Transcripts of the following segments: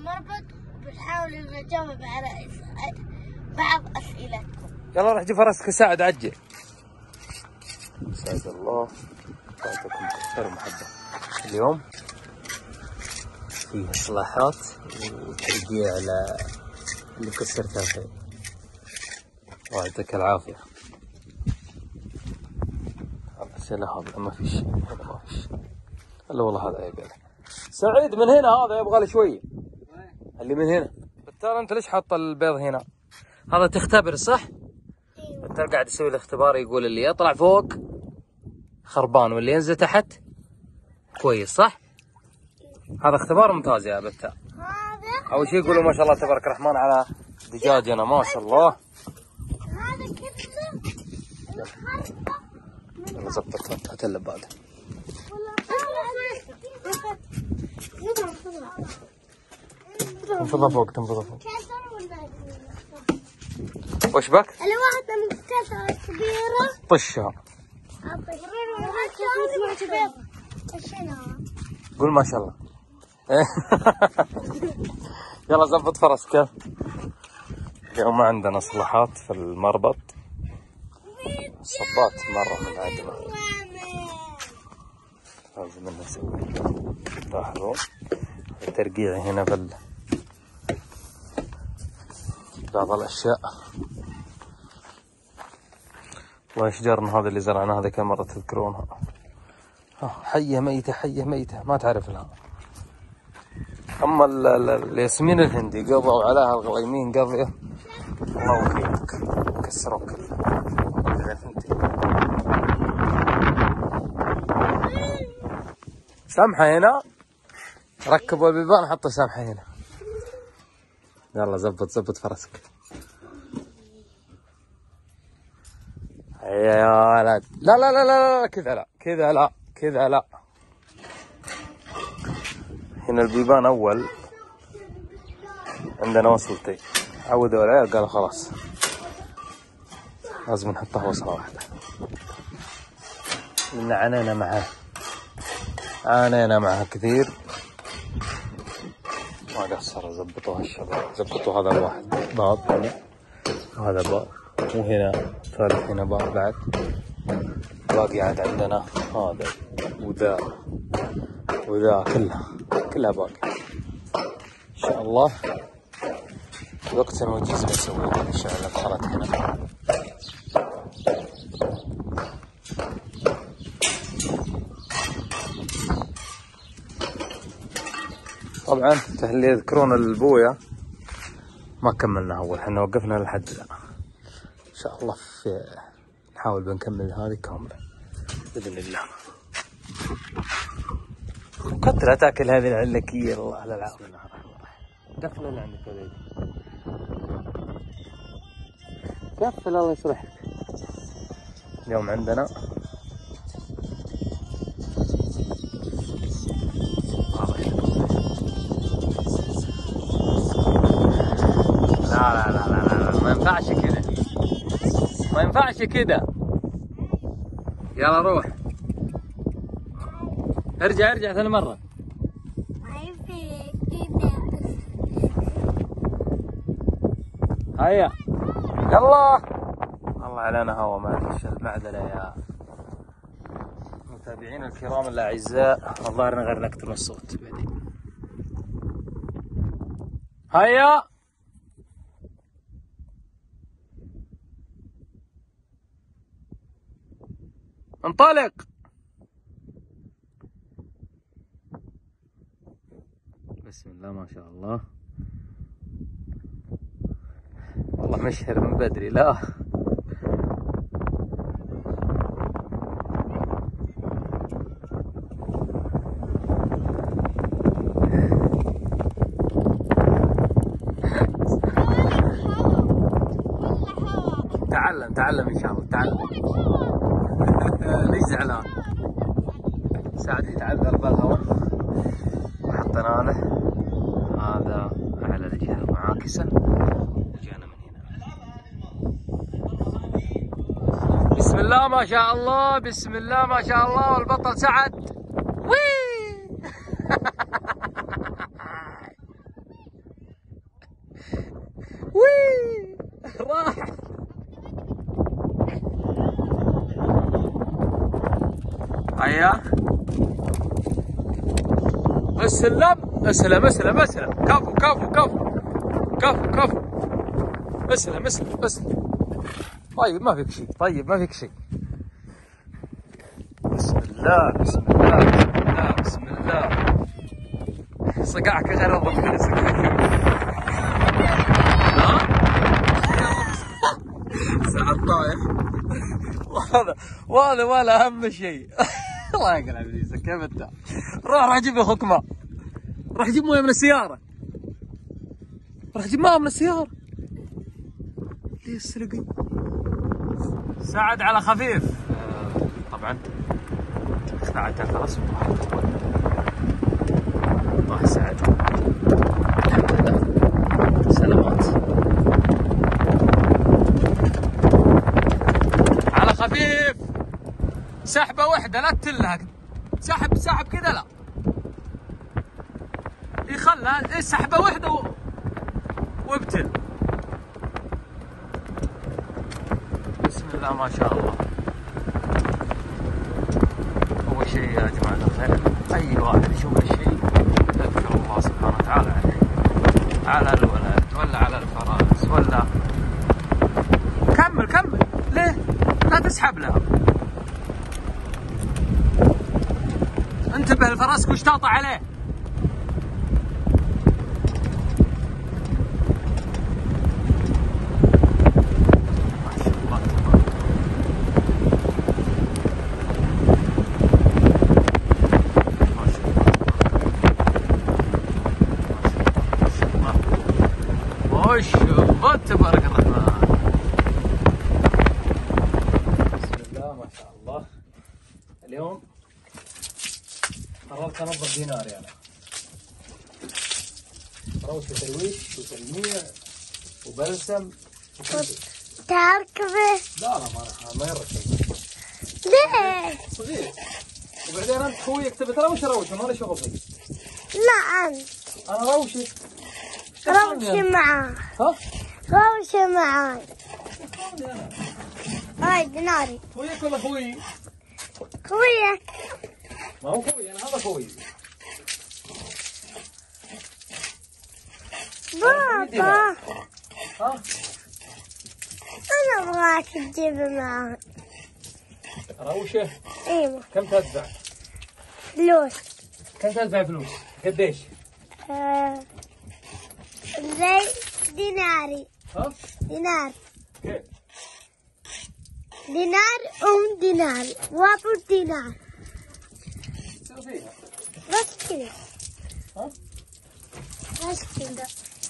المربط وبنحاول نجاوب على بعض أسئلتكم. يلا روح جيب فرسك ساعد عجل. سعد الله يعطيكم خير ومحبة. اليوم فيه إصلاحات وترقيع على اللي كسرتها فيه. ويعطيك العافية. الأسئلة هذا ما في شيء، هذا ما في شيء. إلا والله هذا يبي له. سعيد من هنا هذا يبغى له شوية. اللي من هنا. بالتالي أنت ليش حاط البيض هنا؟ هذا تختبر صح؟ بالتالي قاعد يسوي الاختبار، يقول اللي يطلع فوق خربان واللي ينزل تحت كويس صح؟ هذا اختبار ممتاز يا بتال. أول شيء يقولوا ما شاء الله تبارك الرحمن على دجاجنا ما شاء الله. هذا كله يلا زبطت هتقلب بعد. تنفضها فوق تنفضها فوق. وش بك؟ الواحدة من كثرة كبيرة طشها. قول ما شاء الله. يلا زبط فرسك. اليوم ما عندنا اصلاحات في المربط. صبات مرة من عندنا. لازم نسوي. لاحظوا الترقيع هنا في بعض الأشياء. والله شجرنا هذا اللي زرعناه هذا كم مرة تذكرونها. حية ميتة حية ميتة ما تعرف لها. أما الياسمين الهندي قضوا عليها الغليمين قضية الله وكيلك كسروا كلها. سمحة هنا ركبوا البيبان حطوا سمحة هنا. يلا زبط فرسك. يا ولد لا لا لا لا كذا لا كذا لا كذا لا. هنا البيبان أول عندنا وصلتين عودوا العيال قالوا خلاص لازم نحطها وصلة واحدة. لأن عانينا معها كثير ما قصروا. زبطوها الشباب زبطوا هذا الواحد باب هنا وهذا باب وهنا ثالث هنا باب بعد. باقي عاد عندنا هذا وذا كلها باقي. إن شاء الله وقت الوجيز بنسوي إن شاء الله بخرات هنا. طبعا اللي يذكرون البوية ما كملنا أول، حنا وقفنا لحد لا. إن شاء الله نحاول بنكمل هذه كاملة بإذن الله. كثرة تاكل هذه العلكية الله على العافية. قفل اللي عندك هذي قفل الله يصلحك. اليوم عندنا لا ما ينفعش كذا ما ينفعش كذا. يلا روح ارجع ثاني مرة. هيا يلا. الله علينا هوا معلش المعذرة يا متابعين الكرام الأعزاء. الظاهر غير نكتم الصوت بعدين. هيا انطلق. بسم الله ما شاء الله. والله مشهر من بدري لا تعلم ان شاء الله تعلم. ليش زعلان؟ ساعد يتعذر بالهواء. وحطينا له هذا على الجهة المعاكسة وجانا من هنا. بسم الله ما شاء الله بسم الله ما شاء الله. والبطل سعد وي هيا اسلم اسلم اسلم اسلم، كفو كفو كفو كفو كفو، اسلم اسلم اسلم. طيب ما فيك شيء، طيب ما فيك شيء. بسم الله بسم الله بسم الله بسم الله. صقعك غير الضغط. ها؟ ساعة طايح. وهذا ولا أهم شيء. الله يقلع عزيزك كيف أنت؟ روح جيب أخوك ماء. روح جيب مويه من السيارة. روح جيب ماء من السيارة. ليه السرقي؟ سعد على خفيف. طبعا خلعت الفرس طاح سعد. الحمد لله سلامات. على خفيف. سحبة واحدة لا تلها. سحب كذا لا. يخلها سحبة واحدة وابتل. بسم الله ما شاء الله. أول شيء يا جماعة الخير أي واحد يشوف الشيء يذكر الله سبحانه وتعالى عليه، على الولد ولا على الفرس ولا. كمل ليه؟ لا تسحب لها. انتبه الفرس وش تقطع عليه. تبارك الرحمن. بسم الله ما شاء الله. اليوم قررت انظف ديناري انا. روش وترويش وتلميع وبلسم. تركبه؟ لا ما يركب. ليه؟ صغير. وبعدين انت خويك تبي تروش انا شغل فيك. لا انت. انا روشي. روشي معاه. ها؟ روشي معاي. هاي ديناري. خويك ولا خوي؟ خويك. ما هو خوي انا هذا خوي. بابا. ها؟ انا ابغاك تجيبه معاي. روشه؟ ايوه. كم تدفع؟ فلوس. كم تدفع فلوس؟ قديش؟ زي ديناري. ها؟ دينار. كيف؟ دينار دينار وابو دينار. شو فيها؟ بس كذا. ها؟ بس كذا.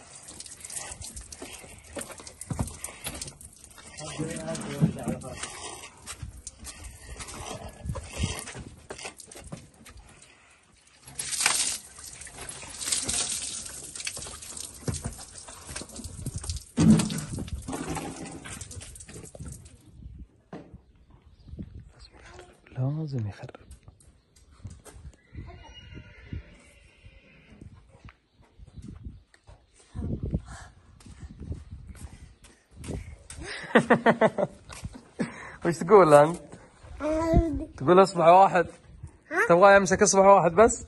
لازم يخرب. وش تقول انت؟ تقول اصبع واحد؟ تبغى يمسك اصبع واحد بس؟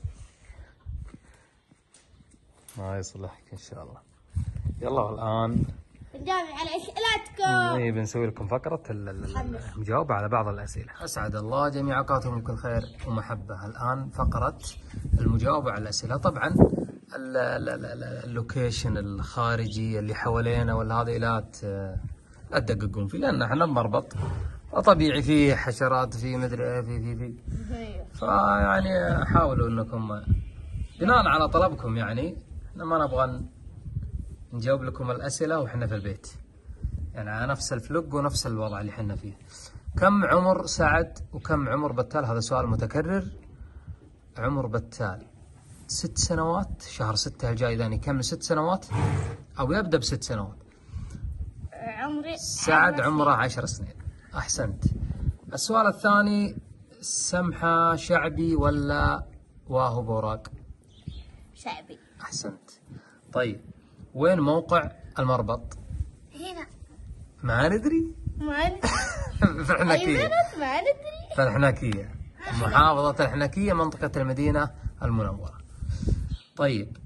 ما يصلحك ان شاء الله. يلا الان نجاوب على اسئلتكم. بنسوي لكم فقرة المجاوبة على بعض الأسئلة. أسعد الله جميع أوقاتكم بكل خير ومحبة. الآن فقرة المجاوبة على الأسئلة. طبعا اللوكيشن الخارجي اللي حوالينا والهذيلات لا تدققون فيه لأن احنا بمربط طبيعي فيه حشرات فيه مدري ايه فيه فيعني حاولوا انكم بناء على طلبكم يعني ما نبغى نجاوب لكم الأسئلة وإحنا في البيت، يعني على نفس الفلوق ونفس الوضع اللي إحنا فيه. كم عمر سعد وكم عمر بتال؟ هذا سؤال متكرر. عمر بتال 6 سنوات، شهر 6 الجاي إذا يكمل 6 سنوات أو يبدأ ب6 سنوات. عمري سعد عمره 10 سنين. أحسنت. السؤال الثاني، سمحة شعبي ولا واهو بوراق؟ شعبي. أحسنت. طيب وين موقع المربط؟ هنا. ما ندري. ما ندري. في الحناكية. ما ندري. في الحناكية. محافظة الحنكية منطقة المدينة المنورة. طيب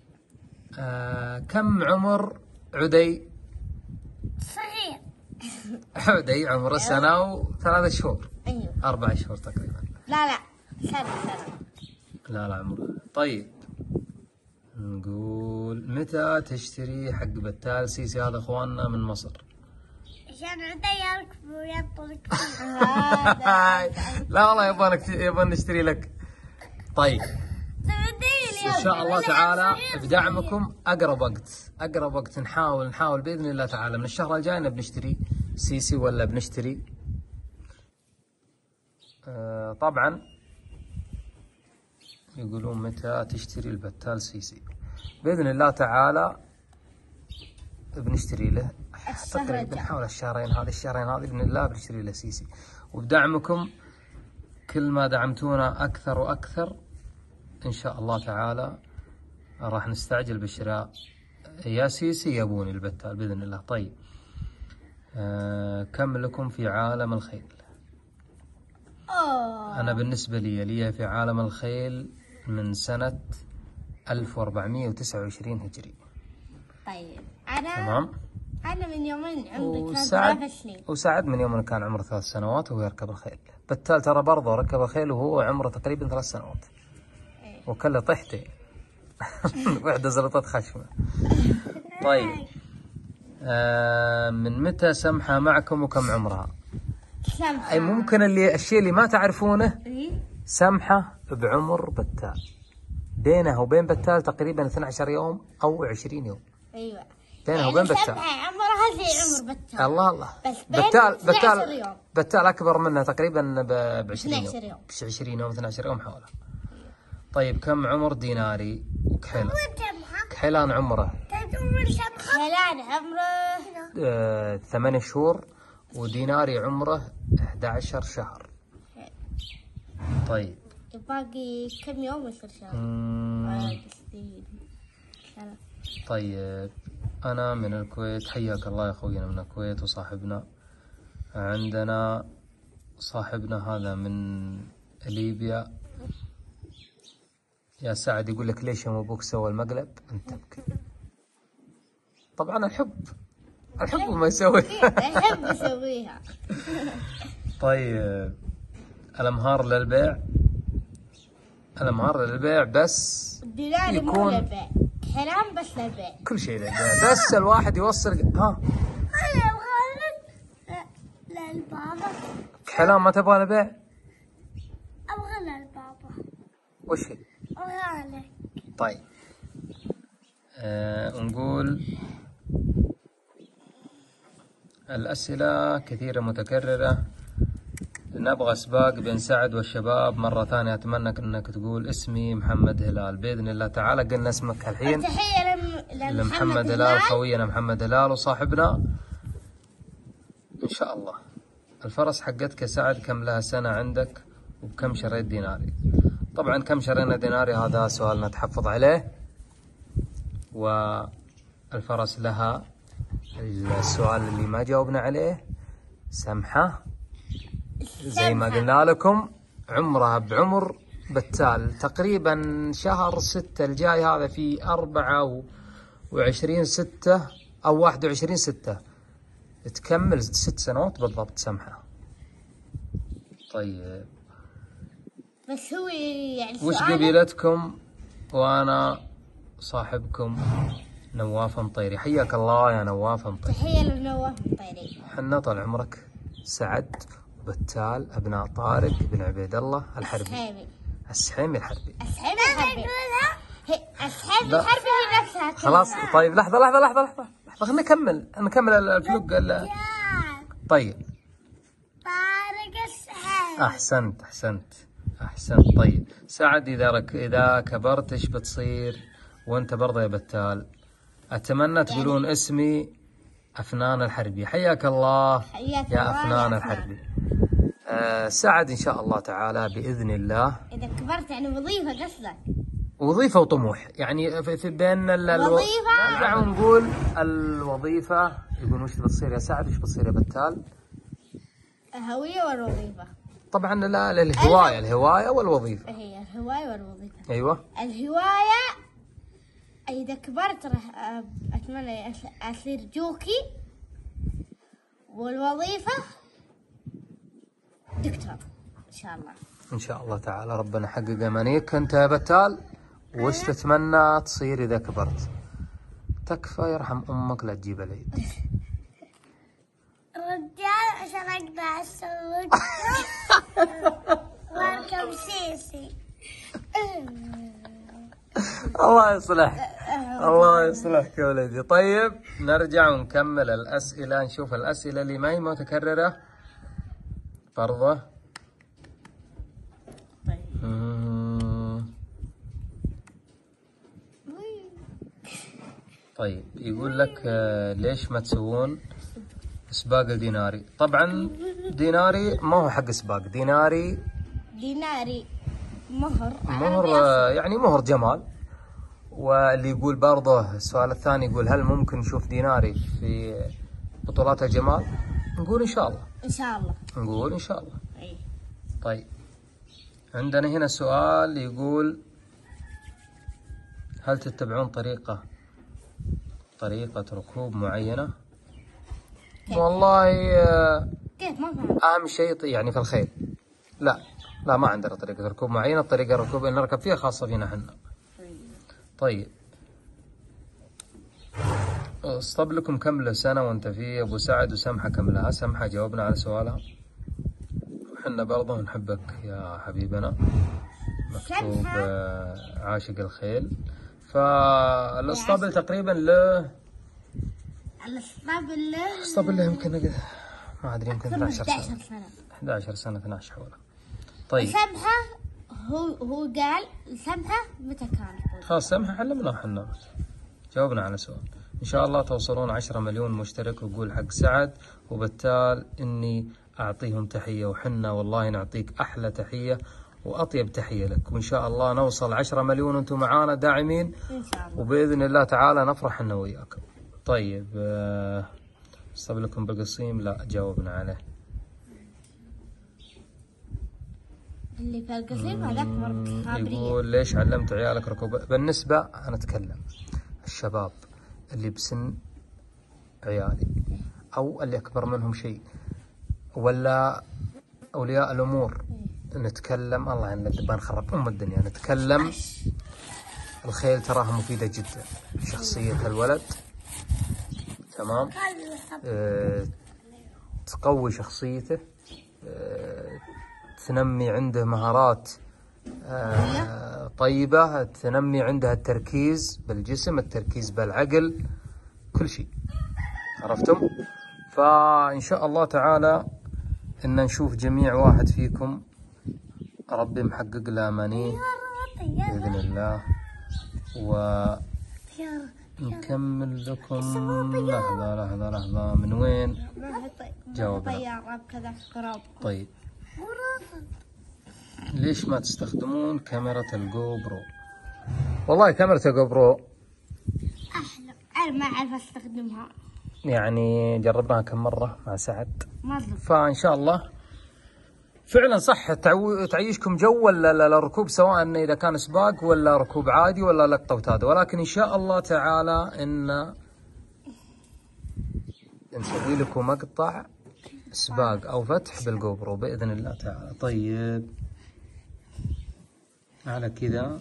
كم عمر عدي؟ صغير. عدي عمره سنة و3 شهور. ايوه 4 شهور تقريبا. لا سنة. لا عمره. طيب نقول متى تشتري حق بتال سيسي هذا اخواننا من مصر؟ عشان عدي يركب وينطلق. لا والله يبغى نشتري لك. طيب ان شاء الله تعالى بدعمكم اقرب وقت نحاول باذن الله تعالى من الشهر الجاي بنشتري سيسي ولا بنشتري طبعا يقولون متى تشتري البتال سيسي. باذن الله تعالى بنشتري له تقريبا حول الشهرين هذه باذن الله بنشتري له سيسي. وبدعمكم كل ما دعمتونا اكثر واكثر ان شاء الله تعالى راح نستعجل بالشراء يا سيسي يا بوني البتال باذن الله. طيب كم لكم في عالم الخيل؟ انا بالنسبه لي في عالم الخيل من سنه 1429 هجري. طيب تمام. انا من يومين عمري كان 3 سنين. وسعد من يوم كان عمره 3 سنوات وهو يركب الخيل. بتال ترى برضه ركب الخيل وهو عمره تقريبا 3 سنوات. وكله طحتي. واحدة زلطت خشمه. طيب من متى سمحة معكم وكم عمرها؟ سمحة. أي ممكن الشيء اللي ما تعرفونه سمحة بعمر بتال بينها وبين بتال تقريبا 12 يوم أو 20 يوم. ايوه بينها وبين بتال. سمحة عمرها زي عمر بتال. الله بس بتال أكبر منها تقريبا ب 20 يوم. 12 يوم. 20 يوم 12 يوم حولها. طيب كم عمر ديناري وكحيلان؟ كحيلان عمره؟ كحيلان عمره 8 شهور وديناري عمره 11 شهر. طيب باقي كم يوم يصير شهر؟ طيب أنا من الكويت. حياك الله يا أخوينا من الكويت. وصاحبنا عندنا صاحبنا هذا من ليبيا يا سعد يقول لك ليش يوم ابوك سوى المقلب انت تبكي. طبعا الحب ما يسوي. الحب يسويها. طيب الامهار للبيع بس الدينار مو للبيع. كلام بس للبيع. كل شيء للبيع بس الواحد يوصل. ها انا ابغى للبابا. كلام ما تبغى للبيع؟ ابغى للبابا. وش هي؟ ابغى. طيب نقول الأسئلة كثيرة متكررة. نبغى سباق بين سعد والشباب مرة ثانية. أتمنى أنك تقول اسمي محمد هلال بإذن الله تعالى. قلنا اسمك الحين. تحية لمحمد هلال خوينا محمد هلال وصاحبنا إن شاء الله. الفرس حقتك يا سعد كم لها سنة عندك وبكم شريت ديناري؟ طبعا كم شرينا ديناري هذا سؤال نتحفظ عليه. والفرس لها السؤال اللي ما جاوبنا عليه سمحة زي ما قلنا لكم عمرها بعمر بتال تقريبا شهر 6 الجاي هذا في 24/6 أو 21/6 تكمل 6 سنوات بالضبط سمحة. طيب بس هو يعني وش قبيلتكم؟ وأنا صاحبكم نواف مطيري. حياك الله يا نواف مطيري. تحية لنواف مطيري. حنا طال عمرك سعد وبتال أبناء طارق بن عبيد الله الحربي. السحيمي الحربي. السحيمي الحربي هي نفسها. خلاص طيب لحظة خلينا نكمل الفلوق. طيب طارق السحيمي. أحسنت. طيب سعد إذا كبرت إيش بتصير وأنت برضه يا بتال؟ أتمنى تقولون اسمي أفنان الحربي. حياك الله يا أفنان الحربي. سعد إن شاء الله تعالى بإذن الله. إذا كبرت يعني وظيفة قصدك؟ وظيفة وطموح يعني في بين الوظيفة. نرجع ونقول الوظيفة. يقولون وش بتصير يا سعد وش بتصير يا بتال؟ الهوية والوظيفة. طبعا لا الهواية والوظيفة. هي الهواية والوظيفة. أيوة. الهواية إذا كبرت راح أتمنى أصير جوكي، والوظيفة دكتور إن شاء الله. إن شاء الله تعالى ربنا يحقق أمانيك. أنت يا بتال وش تتمنى تصير إذا كبرت؟ تكفى يرحم أمك لا تجيب العيد. رجال عشان أقدر أسوي وأركب سيسي. الله يصلحك يا ولدي. طيب نرجع ونكمل الأسئلة، نشوف الأسئلة اللي ما هي متكررة برضه. طيب يقول لك ليش ما تسوون سباق الديناري؟ طبعا ديناري ما هو حق سباق، ديناري مهر يعني مهر جمال. واللي يقول برضه السؤال الثاني يقول هل ممكن نشوف ديناري في بطولات الجمال؟ نقول إن شاء الله. إن شاء الله. نقول إن شاء الله. طيب عندنا هنا سؤال يقول هل تتبعون طريقة ركوب معينة؟ والله كيف ما فهمت. أهم شيء يعني في الخيل لا ما عندنا طريقة ركوب معينة. طريقة الركوب اللي نركب فيها خاصة فينا احنا. طيب اسطبلكم كم له سنة وانت فيه؟ أبو سعد وسمحة كم لها؟ سمحة جاوبنا على سؤالها، وحنا برضه نحبك يا حبيبنا. مكتوب عاشق الخيل. فالاسطبل تقريبا له الاسطبل له يمكن ما ادري يمكن 12 سنة 11 سنة 12 حوله. طيب سمحة هو قال سمحة متى كانت؟ خلاص سمحة علمنا حنا جاوبنا على سؤال. ان شاء الله توصلون 10 مليون مشترك. وقول حق سعد وبتال اني اعطيهم تحية، وحنا والله نعطيك احلى تحية واطيب تحية لك، وان شاء الله نوصل 10 مليون وانتم معانا داعمين ان شاء الله، وباذن الله تعالى نفرح احنا وياكم. طيب اسطبلكم بالقصيم؟ لا جاوبنا عليه. اللي في القصيم هذاك خابرية. يقول ليش علمت عيالك ركوب؟ بالنسبة أنا أتكلم الشباب اللي بسن عيالي أو اللي أكبر منهم شيء ولا أولياء الأمور، نتكلم الله يعني نبغى نخرب الدنيا. نتكلم الخيل تراها مفيدة جدا شخصية الولد، تمام، تقوي شخصيته، تنمي عنده مهارات طيبة، تنمي عنده التركيز بالجسم، التركيز بالعقل، كل شيء. عرفتم؟ فإن شاء الله تعالى إن نشوف جميع واحد فيكم ربي محقق له أمانيه بإذن الله. ونكمل لكم. لحظة من وين؟ جاوبنا. طيب ليش ما تستخدمون كاميرا الجو برو؟ والله كاميرا الجو برو أحلى، أنا ما أعرف أستخدمها، يعني جربناها كم مرة مع سعد، فإن شاء الله فعلا صح تعيشكم جو الركوب، سواء إذا كان سباق ولا ركوب عادي ولا لقطة وتادة، ولكن إن شاء الله تعالى إن نسوي لكم مقطع سباق أو فتح بالجو برو بإذن الله تعالى. طيب على كذا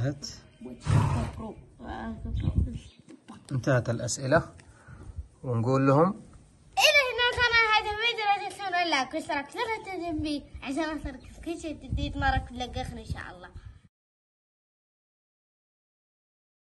انتهت الأسئلة، ونقول لهم إذا هنا كان هذا الفيديو لا تنسون لايك واشتراك في القناة عشان أصلك كل شيء جديد مرة كل آخر إن شاء الله.